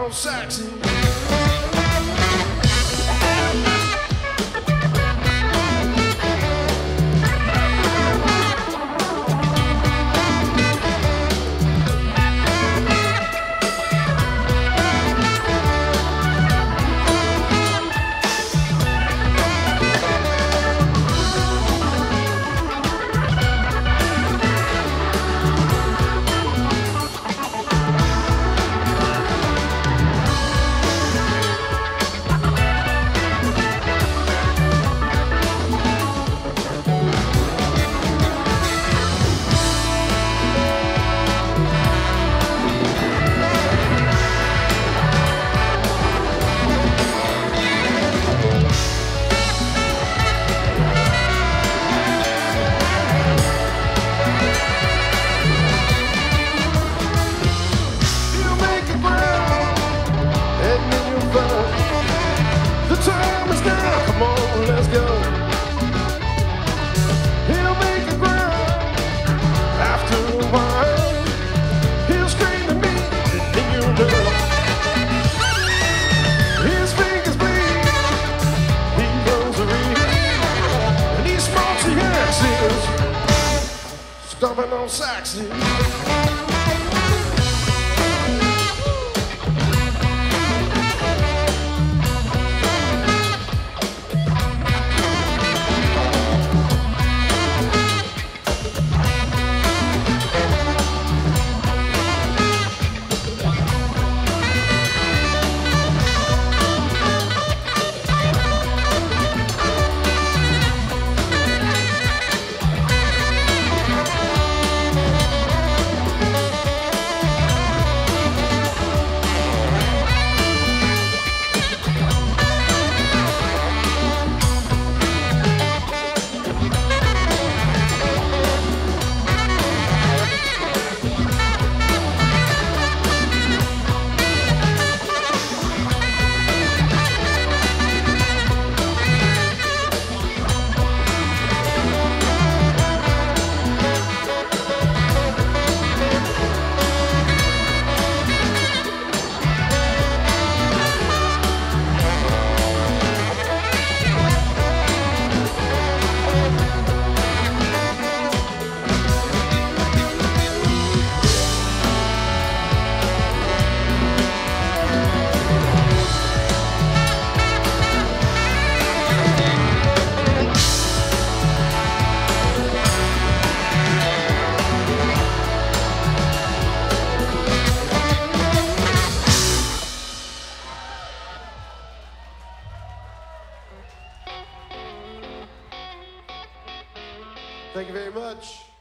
on Saxes. The time is now, come on, let's go. He'll make it ground. After a while, he'll scream at me, and you know his fingers bleed. He blows a reed, and he smokes the axes, stomping on Saxes. Thank you very much.